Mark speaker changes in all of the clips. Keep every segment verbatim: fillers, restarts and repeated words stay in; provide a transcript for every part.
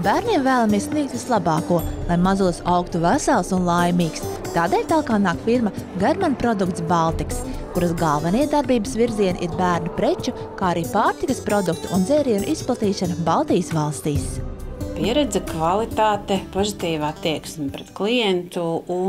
Speaker 1: Bērniem vēlamies sniegt vislabāko, lai mazulis augtu vesels un laimīgs. Tādēļ tālāk nāk firma Garman produkts Baltics, kuras galvenie darbības virzieni ir bērnu preču, kā arī pārtikas produktu un dzērienu izplatīšana Baltijas valstīs.
Speaker 2: Pieredze, kvalitāte, pozitīva attieksme pret klientu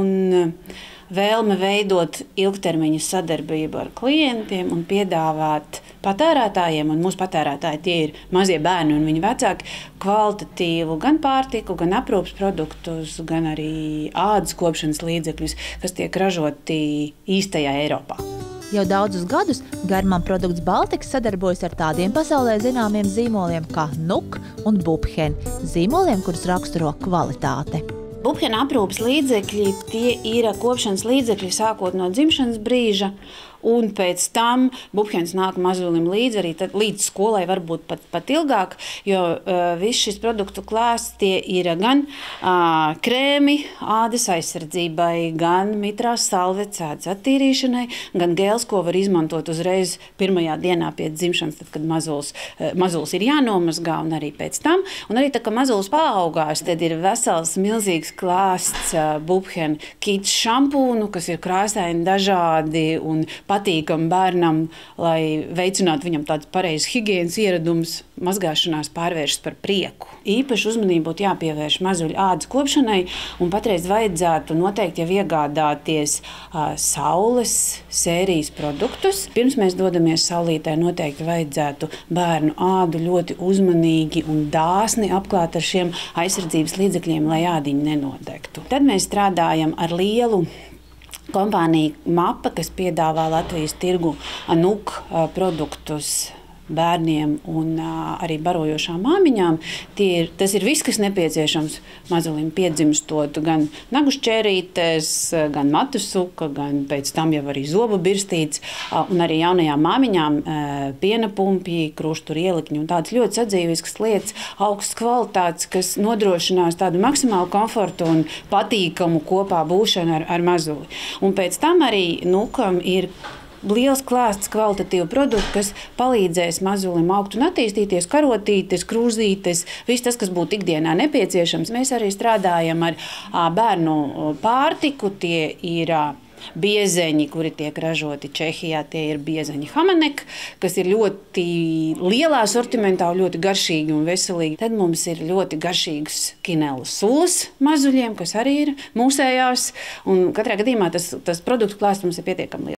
Speaker 2: un vēlme veidot ilgtermiņa sadarbību ar klientiem un piedāvāt patērētājiem, un mūsu patērētāji tie ir mazie bērni un viņu vecāki, kvalitatīvu gan pārtiku, gan aprūpes produktus, gan arī ādas kopšanas līdzekļus, kas tiek ražoti īstajā Eiropā.
Speaker 1: Jau daudzus gadus Garman produkts Baltics sadarbojas ar tādiem pasaulē zināmiem zīmoliem kā Nuk un Bubhen, zīmoliem, kurus raksturo kvalitāte.
Speaker 2: Bubhen aprūpes līdzekļi tie ir kopšanas līdzekļi sākot no dzimšanas brīža, un pēc tam Bubhens nāk mazulim līdz, arī tad, līdz skolai varbūt pat, pat ilgāk, jo uh, viss šis produktu klāsts tie ir gan uh, krēmi ādas aizsardzībai, gan mitrās salvetes ādas attīrīšanai, gan gēls, ko var izmantot uzreiz pirmajā dienā pēc dzimšanas, tad, kad mazulis, uh, mazulis ir jānomazgā, un arī pēc tam. Un arī tā, ka mazulis paaugās, tad ir vesels milzīgs klāsts uh, Bubhen kits šampūnu, kas ir krāsaini dažādi un patīkam bērnam, lai veicinātu viņam tāds pareizs higienas ieradums, mazgāšanās pārvēršas par prieku. Īpaši uzmanību būtu jāpievērš mazuļu ādas kopšanai, un patreiz vajadzētu noteikti jau iegādāties uh, saules sērijas produktus. Pirms mēs dodamies saulītē, noteikti vajadzētu bērnu ādu ļoti uzmanīgi un dāsni apklāt ar šiem aizsardzības līdzekļiem, lai ādiņi nenodegtu. Tad mēs strādājam ar lielu kompānija Mapa, kas piedāvā Latvijas tirgu Nuk produktus bērniem un uh, arī barojošām māmiņām. Tie ir, tas ir viss, kas nepieciešams mazulim piedzimstot, gan nagu šķērītes, gan matu suka, gan pēc tam jau arī zobu birstītes, uh, un arī jaunajām māmiņām uh, piena pumpji, krustu ielikņi un tādas ļoti sadzīviskas lietas, augstas kvalitātes, kas nodrošinās tādu maksimālu komfortu un patīkamu kopā būšanu ar, ar mazuli. Un pēc tam arī Nukam ir liels klāsts kvalitatīvu produktu, kas palīdzēs mazulim augt un attīstīties, karotītes, krūzītes, viss tas, kas būtu ikdienā nepieciešams. Mēs arī strādājam ar a, bērnu pārtiku, tie ir a, biezeņi, kuri tiek ražoti Čehijā, tie ir biezeņi Hamanek, kas ir ļoti lielā sortimentā, ļoti garšīgi un veselīgi. Tad mums ir ļoti garšīgas kinela sulas mazuļiem, kas arī ir mūsējās, un katrā gadījumā tas, tas produktu klāsts mums ir pietiekami liels.